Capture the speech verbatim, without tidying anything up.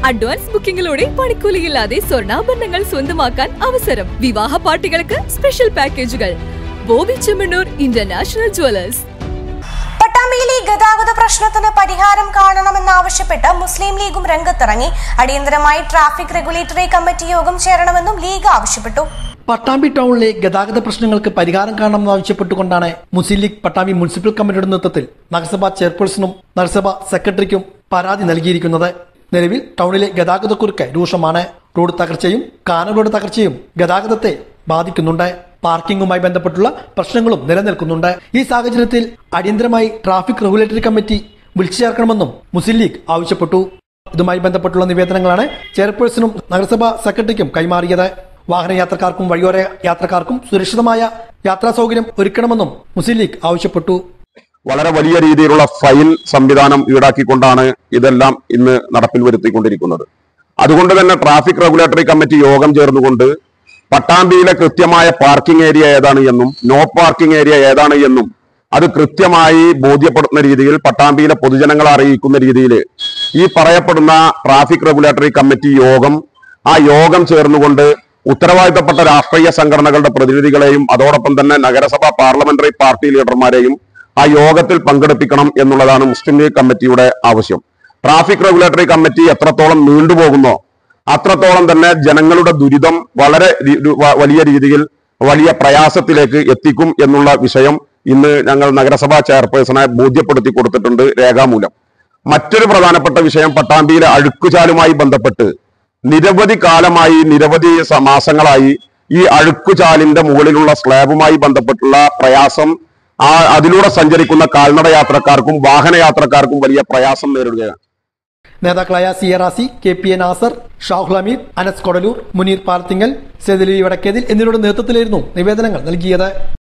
Advance ബുക്കിംഗിലൂടെ പണിക്കൂലിയില്ലാതെ സ്വർണ്ണാഭരണങ്ങൾ സ്വന്തമാക്കാൻ അവസരം. വിവാഹ പാർട്ടികൾക്ക് സ്പെഷ്യൽ പാക്കേജുകൾ. Boby Chemmanur international jewellers. പട്ടാമ്പിയിലെ ഗതാഗത പ്രശ്നത്തിന് പരിഹാരം കാണണമെന്നാവശ്യപ്പെട്ട് മുസ്ലിം ലീഗും രംഗത്തിറങ്ങി. അടിയന്തരമായി ട്രാഫിക് റെഗുലേറ്ററി കമ്മിറ്റി യോഗം ചേരണമെന്നും ലീഗ് ആവശ്യപ്പെട്ടു. പട്ടാമ്പി ടൗണിലെ ഗതാഗത പ്രശ്നങ്ങൾക്ക് പരിഹാരം കാണണമെന്നാവശ്യപ്പെട്ടുകൊണ്ടാണ് മുസ്ലിം ലീഗ് പട്ടാമ്പി മുനിസിപ്പൽ കമ്മിറ്റിയുടെ നേതൃത്വത്തിൽ നഗരസഭാ ചെയർപേഴ്സണും നഗരസഭാ സെക്രട്ടറിക്കും പരാതി നൽകിയിരിക്കുന്നത്. നിലവിൽ ടൗണിലെ ഗതാഗതക്കുരുക്ക് രൂക്ഷമാണ്. റോഡ് തകർച്ചയും കാനകളുടെ തകർച്ചയും ഗതാഗതത്തെ ബാധിക്കുന്നുണ്ട്. പാർക്കിംഗുമായി ബന്ധപ്പെട്ടുള്ള പ്രശ്നങ്ങളും നിലനിൽക്കുന്നുണ്ട്. ഈ സാഹചര്യത്തിൽ അടിയന്തരമായി ട്രാഫിക് റെഗുലേറ്ററി കമ്മിറ്റി വിളിച്ചു ചേർക്കണമെന്നും മുസ്ലിം ലീഗ് ആവശ്യപ്പെട്ടു. ഇതുമായി ബന്ധപ്പെട്ടുള്ള നിവേദനങ്ങളാണ് ചെയർപേഴ്സണും നഗരസഭാ സെക്രട്ടറിക്കും കൈമാറിയത്. വാഹന യാത്രക്കാർക്കും വഴിയോര യാത്രക്കാർക്കും സുരക്ഷിതമായ യാത്രാ സൗകര്യം ഒരുക്കണമെന്നും മുസ്ലിം ലീഗ് ആവശ്യപ്പെട്ടു. വളരെ വലിയ രീതിയിലുള്ള ഫൈൻ സംവിധാനം ഈടാക്കിക്കൊണ്ടാണ് ഇതെല്ലാം ഇന്ന് നടപ്പിൽ വരുത്തിക്കൊണ്ടിരിക്കുന്നത്. അതുകൊണ്ട് തന്നെ ട്രാഫിക് റെഗുലേറ്ററി കമ്മിറ്റി യോഗം ചേർന്നുകൊണ്ട് പട്ടാമ്പിയിലെ കൃത്യമായ പാർക്കിംഗ് ഏരിയ ഏതാണ് എന്നും നോ പാർക്കിംഗ് ഏരിയ ഏതാണ് എന്നും അത് കൃത്യമായി ബോധ്യപ്പെടുത്തുന്ന രീതിയിൽ പട്ടാമ്പിയിലെ പൊതുജനങ്ങളെ അറിയിക്കുന്ന രീതിയിൽ ഈ പറയപ്പെടുന്ന ട്രാഫിക് റെഗുലേറ്ററി കമ്മിറ്റി യോഗം ആ യോഗം ചേർന്നുകൊണ്ട് ഉത്തരവാദിത്തപ്പെട്ട രാഷ്ട്രീയ സംഘടനകളുടെ പ്രതിനിധികളെയും അതോടൊപ്പം തന്നെ നഗരസഭാ പാർലമെന്ററി പാർട്ടി ലീഡർമാരെയും ആ യോഗത്തിൽ പങ്കെടുപ്പിക്കണം എന്നുള്ളതാണ് മുസ്ലിം ലീഗ് കമ്മിറ്റിയുടെ ആവശ്യം. ട്രാഫിക് റെഗുലേറ്ററി കമ്മിറ്റി എത്രത്തോളം നീണ്ടുപോകുന്നോ അത്രത്തോളം തന്നെ ജനങ്ങളുടെ ദുരിതം വളരെ വലിയ രീതിയിൽ വലിയ പ്രയാസത്തിലേക്ക് എത്തിക്കും എന്നുള്ള വിഷയം ഇന്ന് ഞങ്ങൾ നഗരസഭാ ചെയർപേഴ്സണെ ബോധ്യപ്പെടുത്തി കൊടുത്തിട്ടുണ്ട് രേഖാമൂലം. മറ്റൊരു പ്രധാനപ്പെട്ട വിഷയം പട്ടാമ്പിയിലെ അഴുക്കുചാലുമായി ബന്ധപ്പെട്ട് നിരവധി കാലമായി നിരവധി മാസങ്ങളായി ഈ അഴുക്കുചാലിന്റെ മുകളിലുള്ള സ്ലാബുമായി ബന്ധപ്പെട്ടുള്ള പ്രയാസം ആ അതിലൂടെ സഞ്ചരിക്കുന്ന കാൽനട യാത്രക്കാർക്കും വാഹന യാത്രക്കാർക്കും വലിയ പ്രയാസം നേരിടുകയാണ്. നേതാക്കളായ C A Razi, K P A Nasar, Shahul Hameed, Anas Kodalur, Muneer Palathingal, Sedili Vadakkethil എന്നിവരുടെ നേതൃത്വത്തിലായിരുന്നു നിവേദനങ്ങൾ നൽകിയത്.